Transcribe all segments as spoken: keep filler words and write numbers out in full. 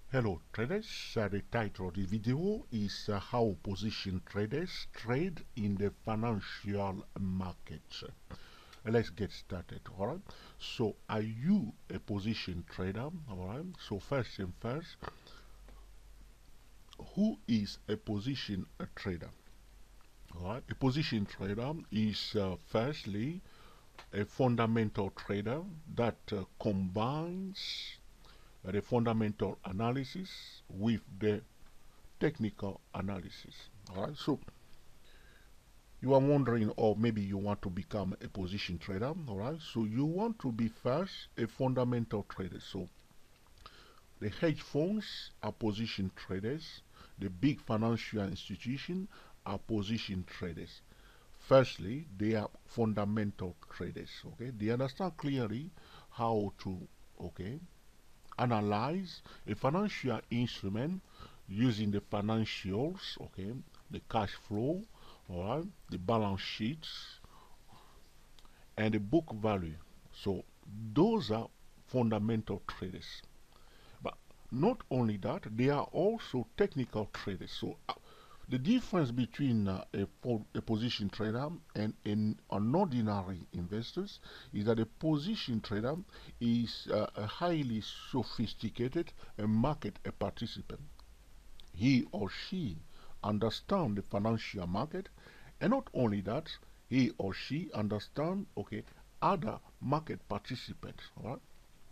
Hello traders, uh, the title of the video is uh, how position traders trade in the financial markets. Uh, let's get started, alright? So are you a position trader? Alright, so first and first, who is a position a trader? Alright, a position trader is uh, firstly a fundamental trader that uh, combines uh, the fundamental analysis with the technical analysis. Alright, so you are wondering, or maybe you want to become a position trader. Alright, so you want to be first a fundamental trader. So the hedge funds are position traders, the big financial institutions are position traders. Firstly, they are fundamental traders. Okay, they understand clearly how to okay analyze a financial instrument using the financials, okay, the cash flow, all right, the balance sheets, and the book value. So those are fundamental traders. But not only that, they are also technical traders. So uh, the difference between uh, a, a position trader and an, an ordinary investors is that a position trader is uh, a highly sophisticated a market a participant. He or she understand the financial market, and not only that, he or she understand okay other market participants. All right.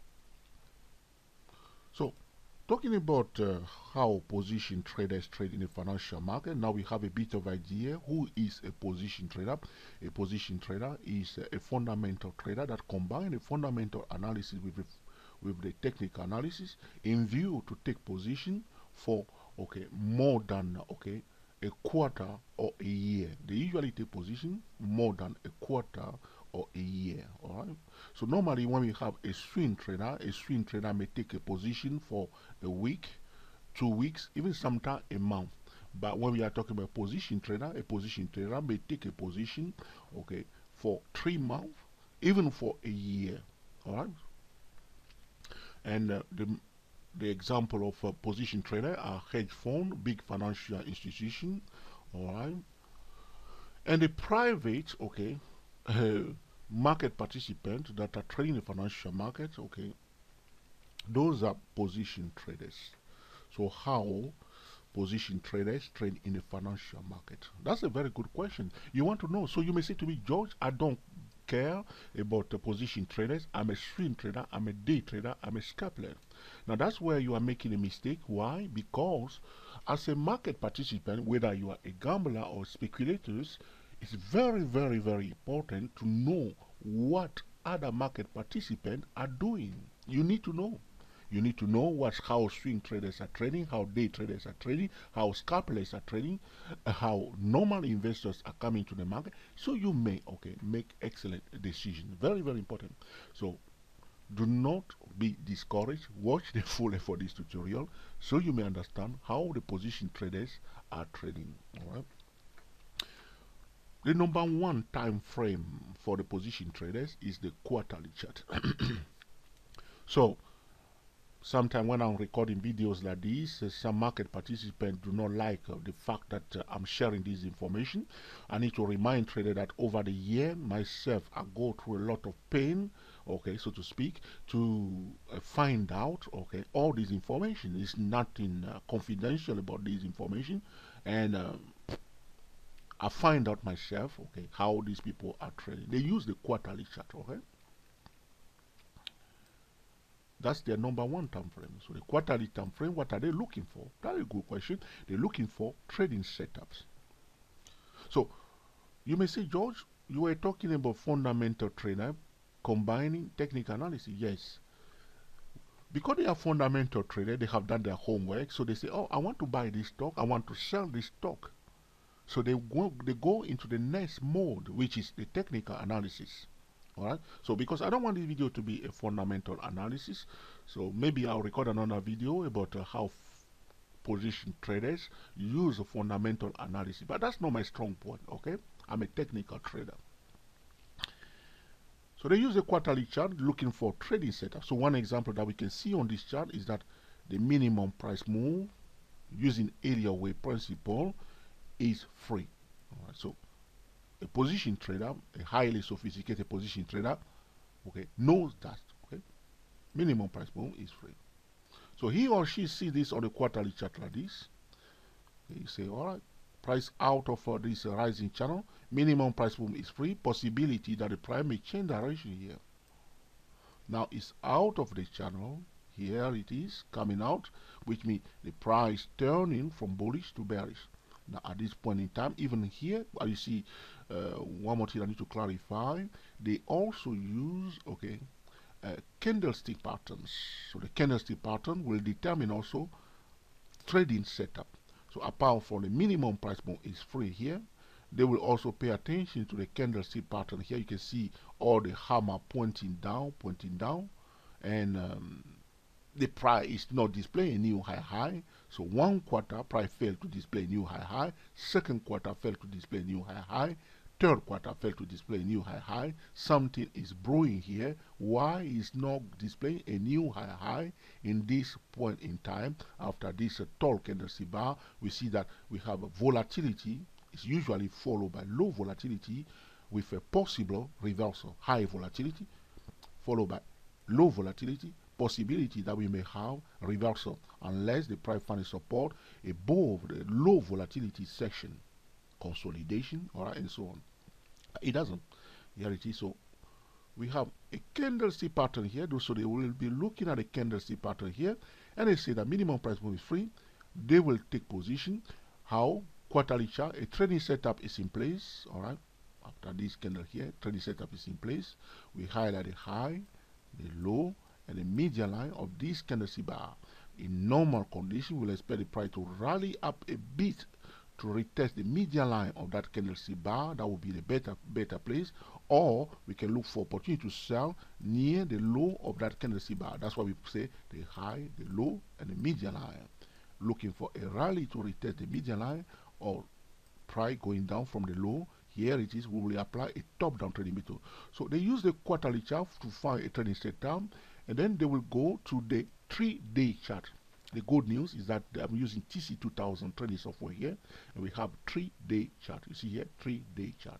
So talking about uh, how position traders trade in the financial market, now we have a bit of idea who is a position trader. A position trader is uh, a fundamental trader that combines a fundamental analysis with the, with the technical analysis in view to take position for okay more than okay a quarter or a year. They usually take position more than a quarter or a year. All right. So normally when we have a swing trader, a swing trader may take a position for a week, two weeks, even sometimes a month. But when we are talking about position trader, a position trader may take a position, okay, for three months, even for a year. All right. And uh, the the example of a position trader are hedge fund, big financial institution, all right, and the private, okay, uh, market participants that are trading the financial market, okay, those are position traders. So how position traders trade in the financial market? That's a very good question. You want to know. So you may say to me, George, I don't care about the position traders. I'm a swing trader, I'm a day trader, I'm a scalper. Now that's where you are making a mistake. Why? Because as a market participant, whether you are a gambler or speculators, it's very, very, very important to know what other market participants are doing. You need to know. You need to know what how swing traders are trading, how day traders are trading, how scalpers are trading, uh, how normal investors are coming to the market. So you may okay make excellent decisions. Very very important. So do not be discouraged. Watch the full for this tutorial so you may understand how the position traders are trading. All right. The number one time frame for the position traders is the quarterly chart. So sometimes when I'm recording videos like this, uh, some market participants do not like uh, the fact that uh, I'm sharing this information. I need to remind traders that over the year, myself, I go through a lot of pain, okay, so to speak, to uh, find out, okay, all this information. Is nothing uh, confidential about this information, and uh, I find out myself, okay, how these people are trading. They use the quarterly chart, okay. That's their number one time frame. So the quarterly time frame, what are they looking for? That's a good question. They're looking for trading setups. So you may say, George, you were talking about fundamental trader combining technical analysis. Yes. Because they are fundamental trader, they have done their homework. So they say, oh, I want to buy this stock. I want to sell this stock. So they go, they go into the next mode, which is the technical analysis. Alright, so because I don't want this video to be a fundamental analysis, so maybe I'll record another video about uh, how position traders use a fundamental analysis, but that's not my strong point. Okay, I'm a technical trader. So they use a quarterly chart looking for trading setup. So one example that we can see on this chart is that the minimum price move using area weight principle is free. All right, so a position trader, a highly sophisticated position trader, okay, knows that, okay, minimum price move is free. So he or she see this on the quarterly chart like this. Okay, you say, all right, price out of uh, this uh, rising channel, minimum price move is free, possibility that the price may change direction here. Now it's out of the channel, here it is coming out, which means the price turning from bullish to bearish. Now at this point in time, even here, as you see, uh, one more thing I need to clarify, they also use, okay, uh, candlestick patterns. So the candlestick pattern will determine also trading setup. So apart from the minimum price move is free here, they will also pay attention to the candlestick pattern. Here you can see all the hammer pointing down, pointing down, and um, the price is not displaying new high high. So one quarter price failed to display new high high, second quarter failed to display new high high, third quarter failed to display new high high. Something is brewing here. Why is not displaying a new high high in this point in time? After this uh, tall candlestick bar, we see that we have a volatility. It's usually followed by low volatility with a possible reversal. High volatility followed by low volatility, possibility that we may have reversal unless the price finds support above the low volatility section, consolidation, all right, and so on. It doesn't. Here it is. So we have a candlestick pattern here. So they will be looking at a candlestick pattern here, and they say that minimum price move is free. They will take position. How? Quarterly chart, a trading setup is in place. All right. After this candle here, trading setup is in place. We highlight the high, the low, and the median line of this candlestick bar. In normal condition, we'll expect the price to rally up a bit to retest the median line of that candlestick bar. That would be the better better place. Or we can look for opportunity to sell near the low of that candlestick bar. That's why we say the high, the low, and the median line. Looking for a rally to retest the median line or price going down from the low. Here it is, we will apply a top-down trading method. So they use the quarterly chart to find a trading setup, and then they will go to the three-day chart. The good news is that I'm using T C two thousand trading software here, and we have three-day chart. You see here, three-day chart.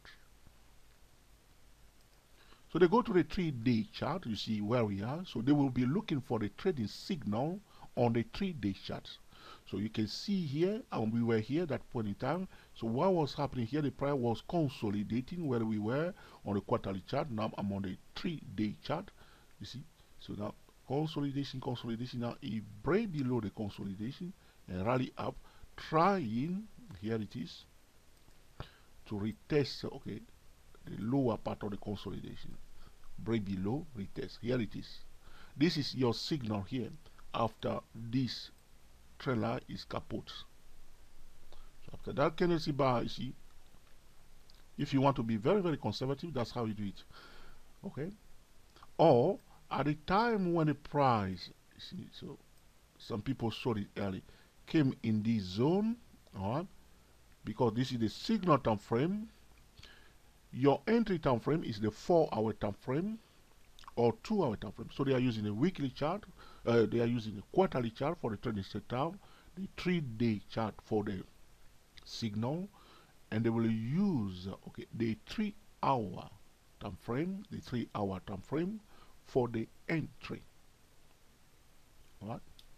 So they go to the three-day chart. You see where we are. So they will be looking for the trading signal on the three-day chart. So you can see here, and we were here at that point in time. So what was happening here? The price was consolidating where we were on the quarterly chart. Now I'm on the three-day chart. You see, so now consolidation, consolidation. Now it break below the consolidation and rally up, trying, here it is, to retest, okay, the lower part of the consolidation. Break below, retest. Here it is. This is your signal here after this trailer is kaput. So after that candlestick bar, you see, if you want to be very, very conservative, that's how you do it. Okay? Or at the time when the price, you see, so some people saw it early, came in this zone, alright, because this is the signal time frame. Your entry time frame is the four hour time frame or two hour time frame. So they are using a weekly chart, uh, they are using a quarterly chart for the trading setup, the three day chart for the signal, and they will use uh, okay the three hour time frame, the three hour time frame for the entry. Alright.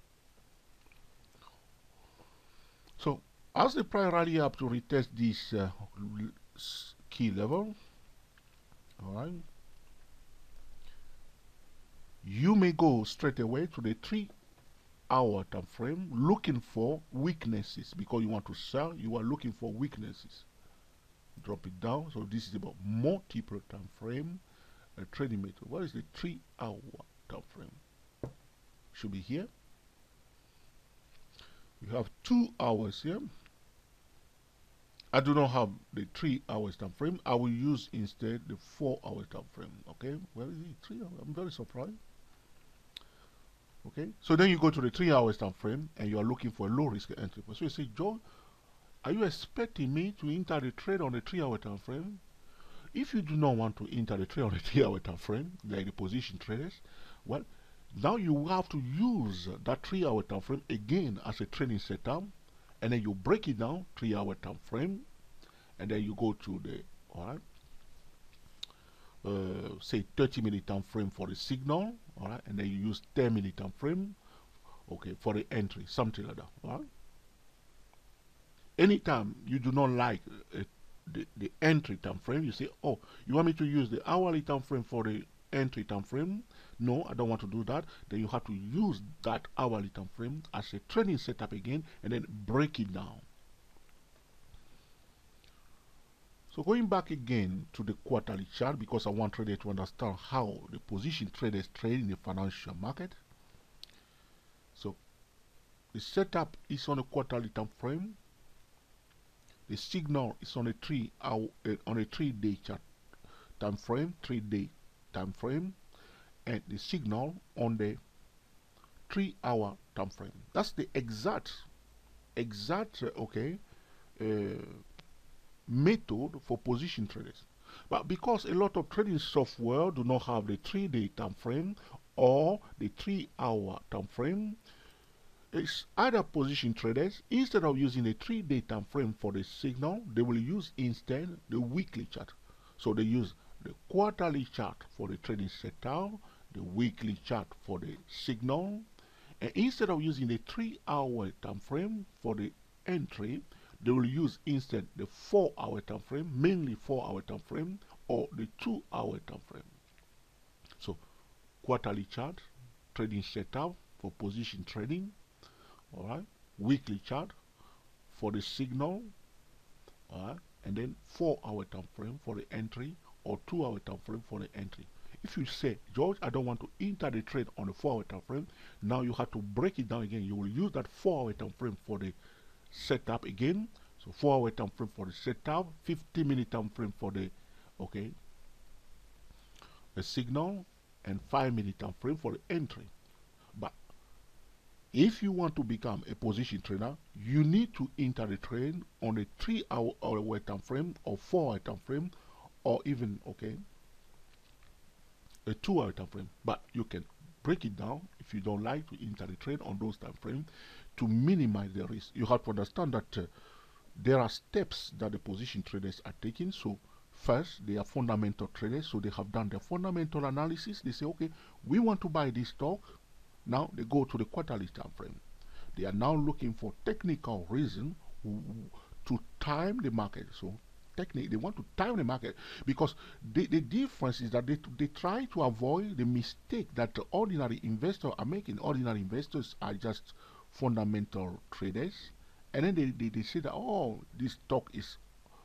So as the price rally up to retest this uh, key level, alright, you may go straight away to the three hour time frame looking for weaknesses, because you want to sell, you are looking for weaknesses. Drop it down. So this is about multiple time frame uh, trading method. What is the three hour time frame? Should be here. We have two hours here. I do not have the three hours time frame. I will use instead the four hour time frame. Okay, where is it? Three hours. I'm very surprised. Okay, so then you go to the three hours time frame and you are looking for a low risk entry. So you say, Joe, are you expecting me to enter the trade on the three hour time frame? If you do not want to enter the trade on the three hour time frame, like the position traders, well, Now you have to use that three hour time frame again as a training setup, and then you break it down three hour time frame, and then you go to the all right, uh, say thirty minute time frame for the signal, all right, and then you use ten minute time frame, okay, for the entry, something like that, all right. Anytime you do not like uh, the, the entry time frame, you say, oh, you want me to use the hourly time frame for the entry time frame? No, I don't want to do that. Then you have to use that hourly time frame as a training setup again, and then break it down. So going back again to the quarterly chart, because I want traders to understand how the position traders trade in the financial market. So the setup is on a quarterly time frame. The signal is on a three hour uh, on a three day chart time frame, three day time frame, and the signal on the three hour time frame. That's the exact exact uh, okay uh, method for position traders. But because a lot of trading software do not have the three day time frame or the three hour time frame, it's either position traders, instead of using a three day time frame for the signal, they will use instead the weekly chart. So they use the quarterly chart for the trading setup, the weekly chart for the signal, and instead of using the three hour time frame for the entry, they will use instead the four hour time frame, mainly four hour time frame, or the two hour time frame. So quarterly chart, trading setup for position trading, alright, weekly chart for the signal, alright, and then four hour time frame for the entry, or two hour time frame for the entry. If you say, George, I don't want to enter the trade on the four hour time frame, now you have to break it down again. You will use that four hour time frame for the setup again. So four hour time frame for the setup, fifty minute time frame for the okay the signal, and five minute time frame for the entry. But if you want to become a position trader, you need to enter the trade on a three hour hour time frame, or four hour time frame, or even okay a two hour time frame. But you can break it down if you don't like to enter the trade on those time frames to minimize the risk. You have to understand that uh, there are steps that the position traders are taking. So first, they are fundamental traders, so they have done their fundamental analysis. They say, okay, we want to buy this stock. Now they go to the quarterly time frame. They are now looking for technical reason to time the market. So technically, they want to time the market, because the, the difference is that they, they try to avoid the mistake that the ordinary investors are making. Ordinary investors are just fundamental traders, and then they, they, they say that, oh, this stock is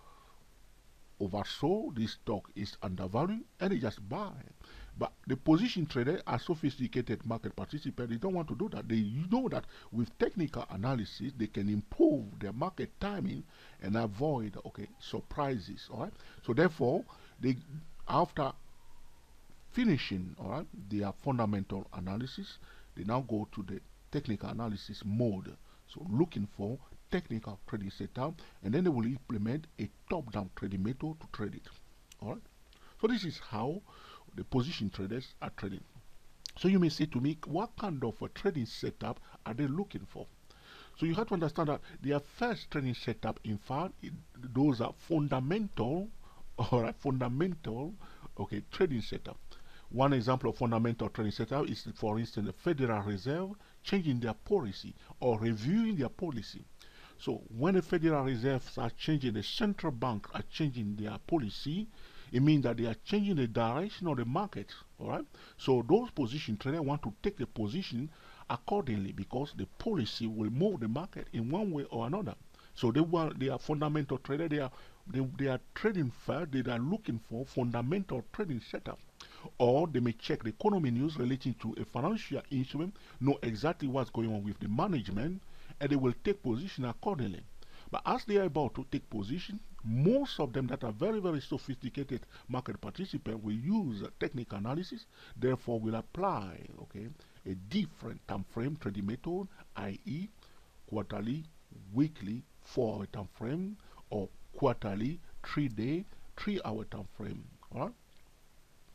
oversold, this stock is undervalued, and they just buy. But the position traders are sophisticated market participants. They don't want to do that. They know that with technical analysis, they can improve their market timing and avoid okay surprises. All right. So therefore, they after finishing all right their fundamental analysis, they now go to the technical analysis mode. So looking for technical trading setup, and then they will implement a top-down trading method to trade it. All right. So this is how the position traders are trading. So you may say to me, what kind of a trading setup are they looking for? So you have to understand that their first trading setup, in fact, it, those are fundamental, all right, fundamental, okay, trading setup. One example of fundamental trading setup is, for instance, the Federal Reserve changing their policy or reviewing their policy. So when the Federal Reserve are changing, the central bank are changing their policy, it means that they are changing the direction of the market. All right. So those position traders want to take the position accordingly, because the policy will move the market in one way or another. So they want they are fundamental traders. They are they, they are trading first. They are looking for fundamental trading setup, or they may check the economy news relating to a financial instrument, know exactly what's going on with the management, and they will take position accordingly. But as they are about to take position, most of them that are very, very sophisticated market participants will use technical analysis, therefore will apply okay, a different time frame trading method, that is quarterly, weekly, four hour time frame, or quarterly, three day, three hour time frame. Alright?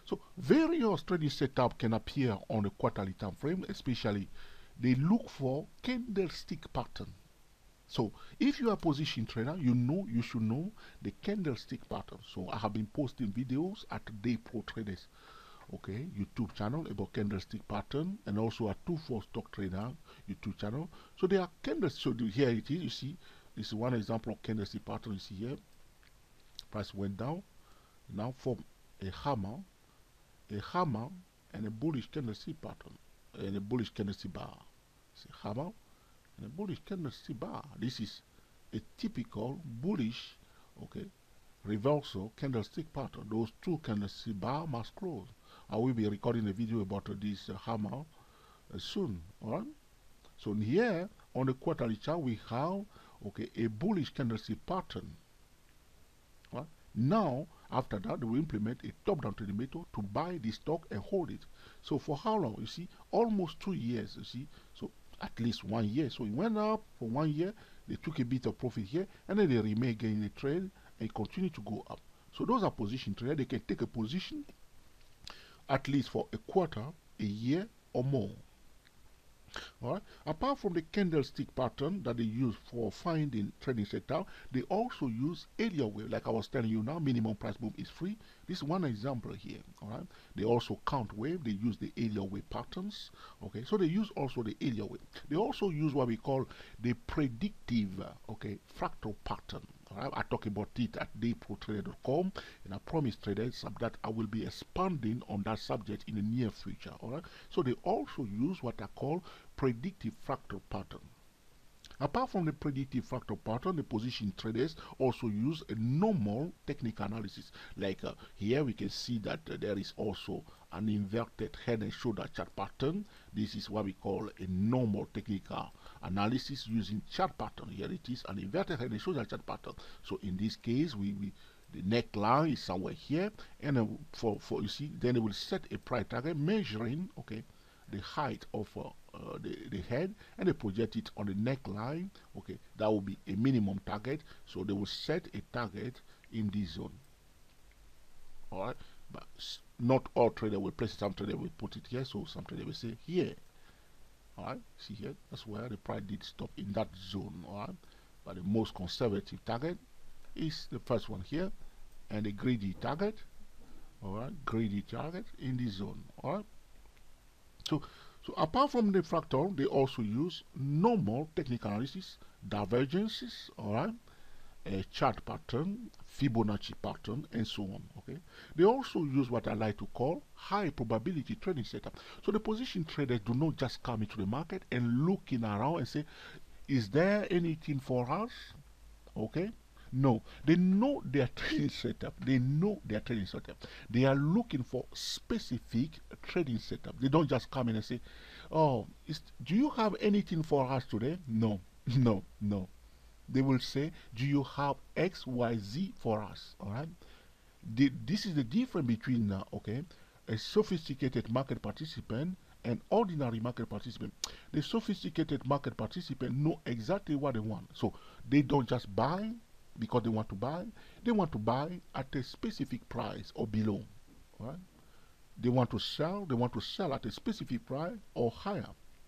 So various trading setup can appear on a quarterly time frame, especially they look for candlestick pattern. So if you are a position trader, you know you should know the candlestick pattern. So I have been posting videos at Day Pro Traders, okay, YouTube channel about candlestick pattern, and also at two four Stock Trader YouTube channel. So there are candlesticks. So here it is. You see, this is one example of candlestick pattern. You see here, price went down, now form a hammer, a hammer, and a bullish candlestick pattern, and a bullish candlestick bar. See, hammer and a bullish candlestick bar. This is a typical bullish, okay, reversal candlestick pattern. Those two candlestick bar must close. I will be recording a video about uh, this uh, hammer uh, soon. Alright. So here on the quarterly chart we have, okay, a bullish candlestick pattern. Right? Now after that they will implement a top-down trading method to buy the stock and hold it. So for how long? You see, almost two years. You see, so at least one year. So it went up for one year, they took a bit of profit here, and then they remain again in the trade and continue to go up. So those are position traders. They can take a position at least for a quarter, a year, or more. Alright. Apart from the candlestick pattern that they use for finding trading setup, they also use area wave. Like I was telling you now, minimum price move is free. This is one example here. Alright. They also count wave. They use the area wave patterns. Okay. So they use also the area wave. They also use what we call the predictive, uh, okay, fractal pattern. Alright. I talk about it at day pro trader dot com, and I promise traders that I will be expanding on that subject in the near future. Alright. So they also use what I call predictive fractal pattern. Apart from the predictive fractal pattern, the position traders also use a normal technical analysis. Like uh, here we can see that uh, there is also an inverted head and shoulder chart pattern. This is what we call a normal technical analysis using chart pattern. Here it is, an inverted head and shoulder chart pattern. So in this case, we, we the neckline is somewhere here, and uh, for, for you see, then it will set a price target measuring, okay, the height of uh, uh, the, the head, and they project it on the neckline. Okay, that will be a minimum target. So they will set a target in this zone. Alright, but not all traders will place it. Some traders will put it here, so some traders will say here. Alright, see here, that's where the price did stop in that zone. Alright, but the most conservative target is the first one here, and the greedy target. Alright, greedy target in this zone. Alright. So, so apart from the fractal, they also use normal technical analysis, divergences, all right, a chart pattern, Fibonacci pattern, and so on. Okay. They also use what I like to call high probability trading setup. So the position traders do not just come into the market and looking around and say, "Is there anything for us?" Okay. No, they know their trading setup. They know their trading setup. They are looking for specific trading setup. They don't just come in and say, "Oh, is, do you have anything for us today?" No, no, no. They will say, "Do you have X, Y, Z for us?" All right. The, this is the difference between, uh, okay, a sophisticated market participant and ordinary market participant. The sophisticated market participant know exactly what they want, so they don't just buy because they want to buy. They want to buy at a specific price or below. Right? They want to sell. They want to sell at a specific price or higher.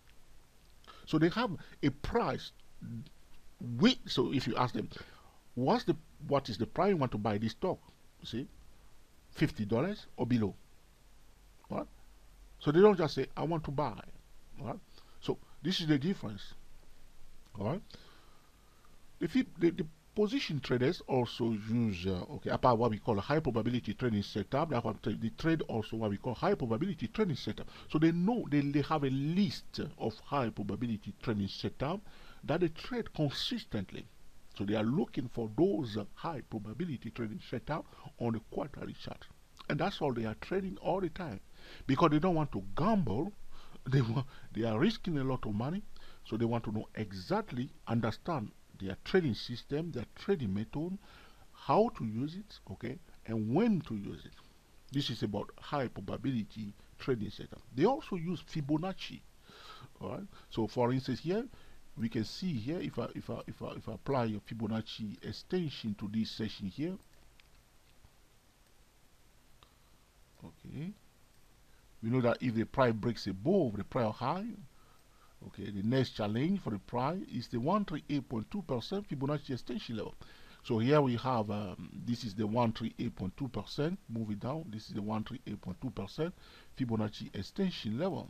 So they have a price. With, so if you ask them, what's the what is the price you want to buy this stock? You see, fifty dollars or below. Right? So they don't just say, "I want to buy." Right? So this is the difference. All right. The, the, the position traders also use, uh, okay, apart what we call a high probability trading setup, they trade also what we call high probability trading setup. So they know they, they have a list of high probability trading setup that they trade consistently. So they are looking for those uh, high probability trading setup on the quarterly chart. And that's all they are trading all the time. Because they don't want to gamble, they, want, they are risking a lot of money, so they want to know exactly, understand their trading system, their trading method, how to use it, okay, and when to use it. This is about high probability trading setup. They also use Fibonacci. All right. So for instance, here we can see here if I if I if I if I apply a Fibonacci extension to this session here. Okay. Okay. We know that if the price breaks above the prior high, okay, the next challenge for the price is the one hundred thirty-eight point two percent Fibonacci extension level. So here we have, um, this is the one hundred thirty-eight point two percent, move it down, this is the one hundred thirty-eight point two percent Fibonacci extension level.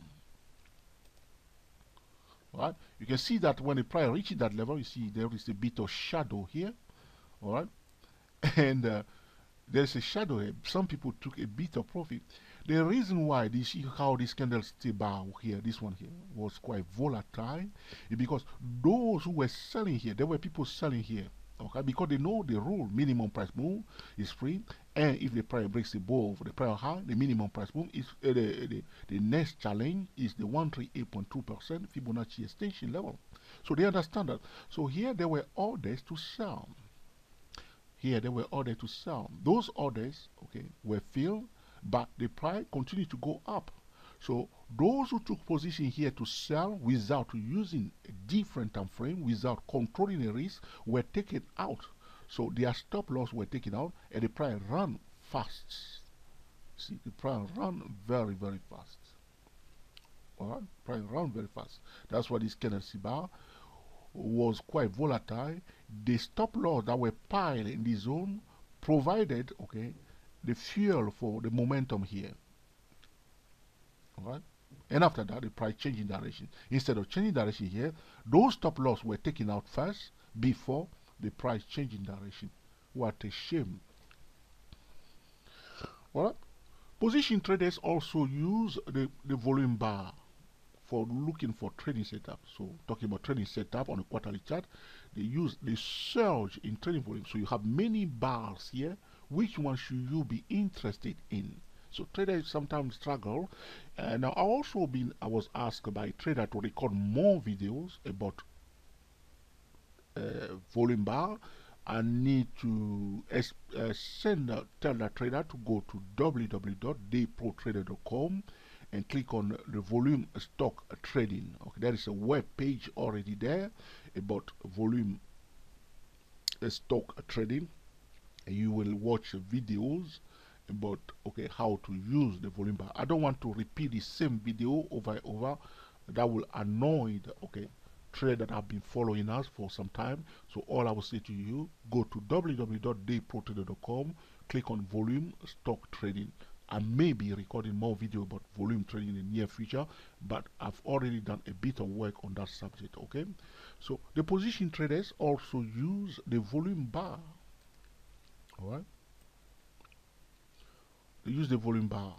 Alright, you can see that when the price reaches that level, you see there is a bit of shadow here. Alright, and uh, there's a shadow here. Some people took a bit of profit. The reason why, you see how this candlestick bar here, this one here, was quite volatile, is because those who were selling here, there were people selling here, okay, because they know the rule: minimum price move is free, and if the price breaks above the prior high, the minimum price move is uh, the, the the next challenge is the one hundred thirty-eight point two percent Fibonacci extension level. So they understand that. So here there were orders to sell. Here there were orders to sell. Those orders, okay, were filled, but the price continued to go up. So those who took position here to sell without using a different time frame, without controlling the risk, were taken out. So their stop loss were taken out, and the price ran fast. See, the price ran very, very fast. Alright, price ran very fast. That's why this candlestick bar was quite volatile. The stop loss that were piled in the zone provided, okay, the fuel for the momentum here. Alright, and after that the price changing direction. Instead of changing direction here, those stop loss were taken out first before the price changing direction. What a shame. Alright, position traders also use the, the volume bar for looking for trading setup. So talking about trading setup on a quarterly chart, they use the surge in trading volume. So you have many bars here. Which one should you be interested in? So traders sometimes struggle. Uh, now I also been I was asked by a trader to record more videos about uh, volume bar. I need to uh, send uh, tell that trader to go to w w w dot day pro trader dot com and click on the volume stock trading. Okay, there is a web page already there about volume uh, stock trading, and you will watch videos about, okay, how to use the volume bar. I don't want to repeat the same video over and over. That will annoy the, okay, traders that have been following us for some time. So all I will say to you, go to w w w dot day pro trader dot com, click on volume stock trading. I may be recording more video about volume trading in the near future, but I've already done a bit of work on that subject. Okay, so the position traders also use the volume bar. All right, they use the volume bar.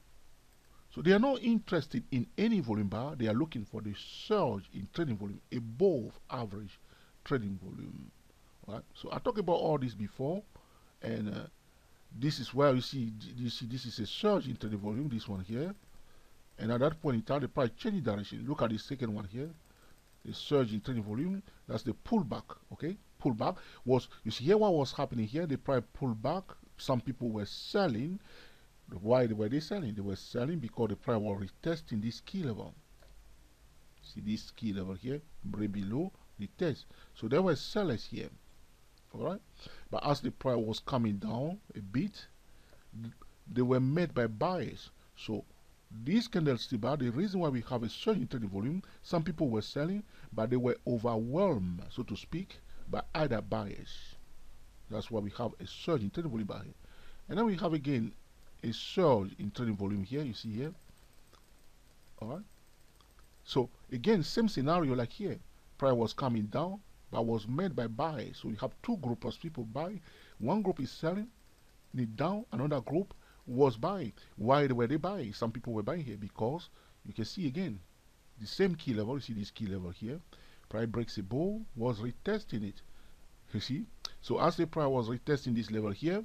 So they are not interested in any volume bar. They are looking for the surge in trading volume above average trading volume. All right, so I talked about all this before, and uh, this is where you see, you see this is a surge into the volume, this one here, and at that point in time the price changing direction. Look at the second one here, the surge in trading volume. That's the pullback. Okay, pullback was, you see here what was happening here. The price pulled back. Some people were selling. Why were they selling? They were selling because the price was retesting this key level. See this key level here, right below the test. So there were sellers here. Alright, but as the price was coming down a bit, they were met by buyers. So this candlestick bar, the reason why we have a surge in trading volume, some people were selling, but they were overwhelmed, so to speak, by other buyers. That's why we have a surge in trading volume bar here. And then we have again a surge in trading volume here, you see here. Alright, so again, same scenario like here. Price was coming down, but was made by buyers. So you have two groups of people buying. One group is selling it down, another group was buying. Why were they buying? Some people were buying here because you can see again the same key level. You see this key level here. Price breaks above, was retesting it. You see? So as the price was retesting this level here,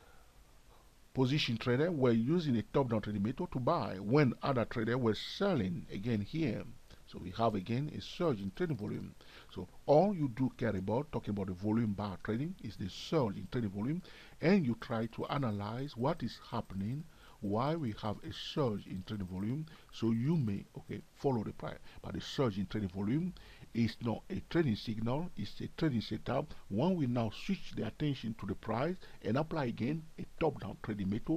position trader were using a top-down trading method to buy when other traders were selling again here. So we have again a surge in trading volume. So all you do care about, talking about the volume bar trading, is the surge in trading volume, and you try to analyze what is happening, why we have a surge in trading volume, so you may, okay, follow the price. But the surge in trading volume is not a trading signal, it's a trading setup. One will now switch the attention to the price and apply again a top-down trading method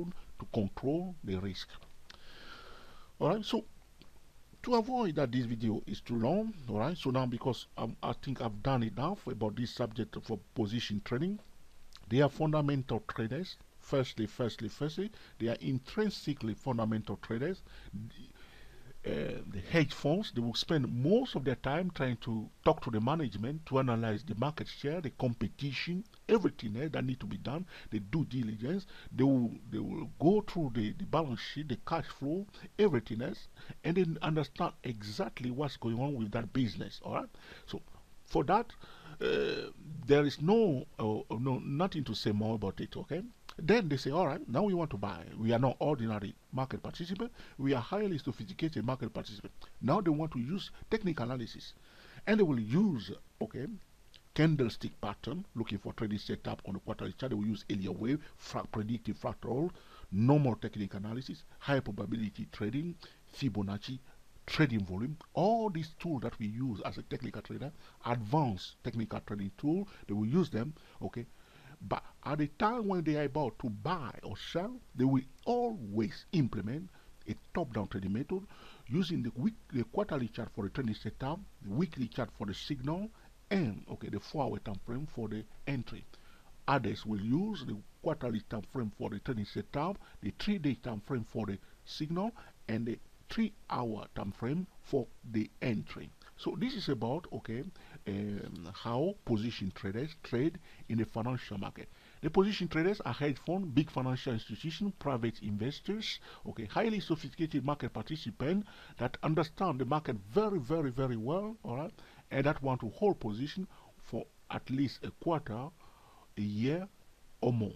to control the risk. Alright, so to avoid that this video is too long, alright, so now because um, I think I've done enough about this subject for position trading. They are fundamental traders. Firstly, firstly, firstly, they are intrinsically fundamental traders. Uh, the hedge funds, they will spend most of their time trying to talk to the management to analyze the market share, the competition, everything else that need to be done, the due diligence. They will they will go through the, the balance sheet, the cash flow, everything else, and then understand exactly what's going on with that business. All right. So for that, uh, there is no uh, no nothing to say more about it. Okay. Then they say, all right, now we want to buy. We are not ordinary market participants. We are highly sophisticated market participants. Now they want to use technical analysis. And they will use, okay, candlestick pattern, looking for trading setup on the quarterly chart. They will use Elliott wave, fra predictive fractal, normal technical analysis, high probability trading, Fibonacci, trading volume. All these tools that we use as a technical trader, advanced technical trading tool, they will use them, okay. But at the time when they are about to buy or sell, they will always implement a top-down trading method using the week, the quarterly chart for the trading setup, the weekly chart for the signal, and okay, the four-hour time frame for the entry. Others will use the quarterly time frame for the trading setup, the three-day time frame for the signal, and the three-hour time frame for the entry. So this is about, okay, um, how position traders trade in the financial market. The position traders are hedge funds, big financial institutions, private investors, okay, highly sophisticated market participants that understand the market very, very, very well, all right, and that want to hold position for at least a quarter, a year, or more.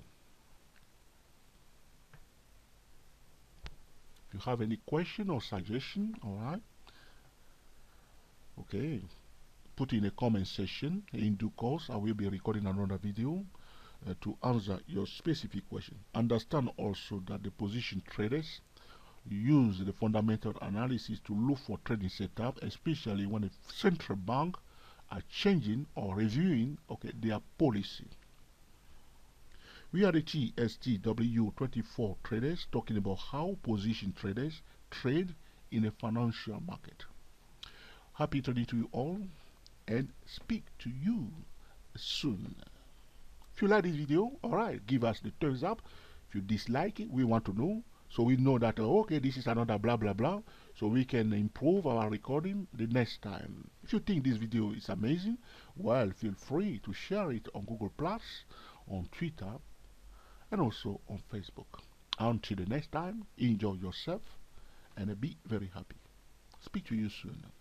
If you have any question or suggestion, all right, okay, put in a comment section. In due course, I will be recording another video uh, to answer your specific question. Understand also that the position traders use the fundamental analysis to look for trading setup, especially when the central bank are changing or reviewing, okay, their policy. We are the T S T W twenty-four traders talking about how position traders trade in a financial market. Happy trading to you all, and speak to you soon. If you like this video, alright, give us the thumbs up. If you dislike it, we want to know, so we know that, uh, okay, this is another blah blah blah, so we can improve our recording the next time. If you think this video is amazing, well, feel free to share it on Google Plus, on Twitter, and also on Facebook. Until the next time, enjoy yourself and be very happy. Speak to you soon.